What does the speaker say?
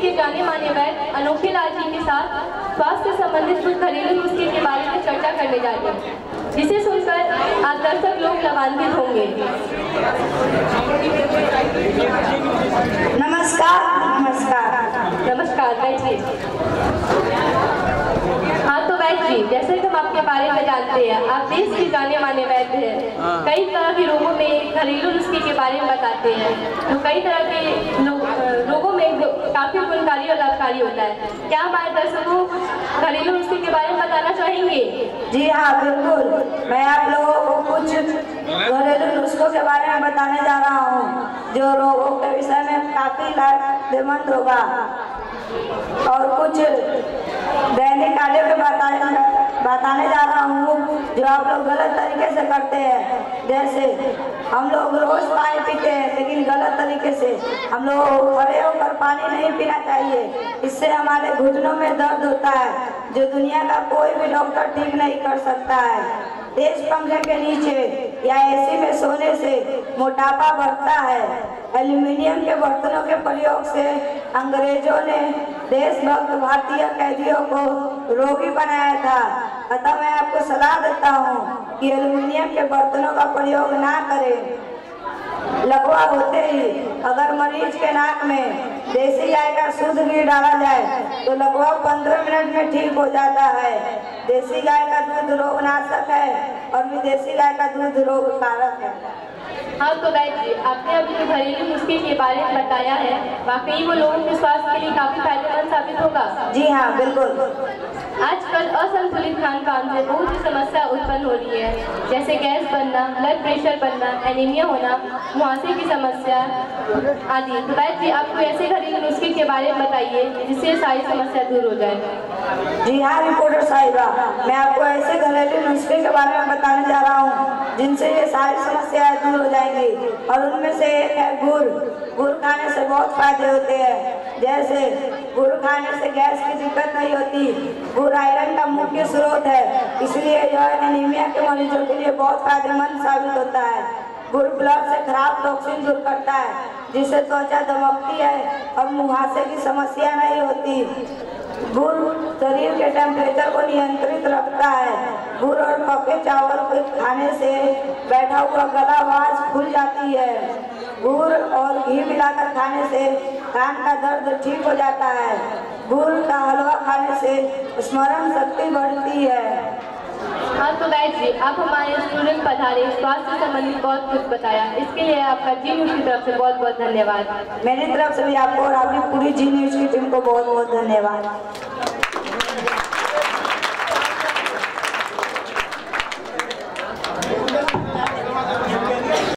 के जाने माने वैद्य अनोखे लाल जी के साथ स्वास्थ्य से संबंधित कुछ घरेलू नुस्खे के बारे में चर्चा करने जा रहे हैं, जिसे सुनकर आप दर्शक लोग लाभान्वित होंगे। नमस्कार नमस्कार नमस्कार वैद्य जी। हाँ तो वैद्य जी, जैसे कि हम आपके बारे में जानते हैं, आप देश के जाने माने वैद्य हैं। कई तरह के रोगों में घरेलू नुस्खे के बारे में बताते हैं, तो कई तरह के रोगों में काफी गुणकारी और लाभकारी होता है। क्या हमारे दर्शकों को घरेलू नुस्खे के बारे में बताना चाहेंगे? जी हाँ बिल्कुल, मैं आप लोगों को कुछ घरेलू नुस्खों के बारे में बताने जा रहा हूँ, जो रोगों के विषय में काफी लाभेमंद होगा और कुछ दैनिक कार्यों के बताने जा रहा हूँ जो आप लोग गलत तरीके से करते हैं। जैसे हम लोग रोज पानी पीते हैं, लेकिन गलत तरीके से। हम लोग खड़े होकर पानी नहीं पीना चाहिए, इससे हमारे घुटनों में दर्द होता है, जो दुनिया का कोई भी डॉक्टर ठीक नहीं कर सकता है। तेज पंखे के नीचे या एसी में सोने से मोटापा बढ़ता है। एल्यूमिनियम के बर्तनों के प्रयोग से अंग्रेजों ने देशभक्त भारतीय कैदियों को रोगी बनाया था। अतः मैं आपको सलाह देता हूँ कि एल्यूमिनियम के बर्तनों का प्रयोग ना करें। लकवा होते ही अगर मरीज के नाक में देसी गाय का शुद्ध घी डाला जाए तो लकवा 15 मिनट में ठीक हो जाता है। देसी गाय का दूध रोगनाशक है और विदेशी गाय का दूध रोग कारक है। हाँ तो वैद्य जी, आपने अभी जो घरेलू नुस्खे के बारे में बताया है, वाकई वो लोगों के स्वास्थ्य के लिए काफी फायदेमंद साबित होगा। जी हाँ बिल्कुल। आजकल असंतुलित खान पान से बहुत सी समस्या उत्पन्न हो रही है, जैसे गैस बनना, ब्लड प्रेशर बनना, एनीमिया होना, मुहासे की समस्या आदि। तो वैद्य जी, आपको ऐसे घरेलू नुस्खे के बारे में बताइए जिससे सारी समस्या दूर हो जाए। जी हाँ रिपोर्टर साहिबा, मैं आपको ऐसे घरेलू नुस्खे के बारे में बताने जा रहा हूँ जिनसे ये सारी समस्याएं दूर हो जाएंगी। और उनमें से एक है गुड़। गुड़ खाने से बहुत फायदे होते हैं। जैसे गुड़ खाने से गैस की दिक्कत नहीं होती। गुड़ आयरन का मुख्य स्रोत है, इसलिए यह एनीमिया के मरीजों के लिए बहुत फायदेमंद साबित होता है। गुड़ ब्लड से खराब टॉक्सिन दूर करता है, जिससे त्वचा दमकती है और मुहासे की समस्या नहीं होती। गुड़ शरीर के टेम्परेचर को नियंत्रित रखता है। गुड़ और पके चावल के खाने से बैठा हुआ गला आवाज खुल जाती है। गुड़ और घी मिलाकर खाने से कान का दर्द ठीक हो जाता है। गुड़ का हलवा खाने से स्मरण शक्ति बढ़ती है। हाँ तो वैद्य जी, आप हमारे स्टूडेंट पधारे, स्वास्थ्य संबंधित बहुत कुछ बताया, इसके लिए आपका जी न्यूज़ की तरफ से बहुत बहुत धन्यवाद। मेरी तरफ से भी आपको और आपकी पूरी जी न्यूज़ की टीम को बहुत बहुत धन्यवाद।